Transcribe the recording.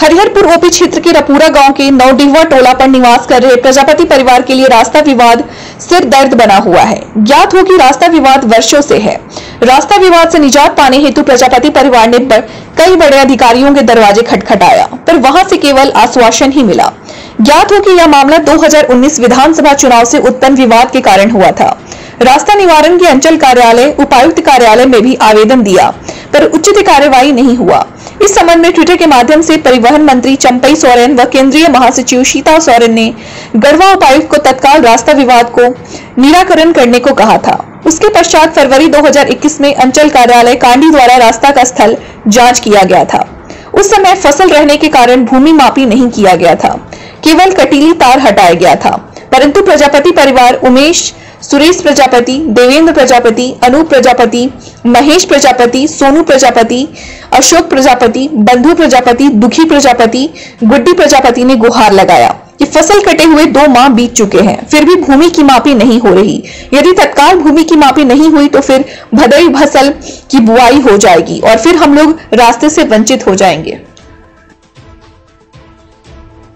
Hariharpur OP क्षेत्र के रपूरा गांव के नौडिहवा टोला पर निवास कर रहे प्रजापति परिवार के लिए रास्ता विवाद सिर दर्द बना हुआ है। ज्ञात हो कि रास्ता विवाद वर्षों से है। रास्ता विवाद से निजात पाने हेतु प्रजापति परिवार ने कई बड़े अधिकारियों के दरवाजे खटखटाया, पर वहां से केवल आश्वासन ही मिला। ज्ञात हो कि यह मामला 2019 विधानसभा चुनाव से उत्पन्न विवाद के कारण हुआ था। रास्ता निवारण के अंचल कार्यालय, उपायुक्त कार्यालय में भी आवेदन दिया, पर उचित कार्यवाही नहीं हुआ। इस संबंध में ट्विटर के माध्यम से परिवहन मंत्री चंपई सोरेन व केंद्रीय महासचिव शीता सोरेन ने गढ़वा उपायुक्त को तत्काल रास्ता विवाद को निराकरण करने को कहा था। उसके पश्चात फरवरी 2021 में अंचल कार्यालय कांडी द्वारा रास्ता का स्थल जांच किया गया था। उस समय फसल रहने के कारण भूमि मापी नहीं किया गया था, केवल कटीली तार हटाया गया था। परंतु प्रजापति परिवार उमेश, सुरेश प्रजापति, देवेंद्र प्रजापति, अनूप प्रजापति, महेश प्रजापति, सोनू प्रजापति, अशोक प्रजापति, बंधु प्रजापति, दुखी प्रजापति, गुड्डी प्रजापति ने गुहार लगाया कि फसल कटे हुए 2 माह बीत चुके हैं, फिर भी भूमि की मापी नहीं हो रही। यदि तत्काल भूमि की मापी नहीं हुई तो फिर भदई फसल की बुआई हो जाएगी और फिर हम लोग रास्ते से वंचित हो जाएंगे।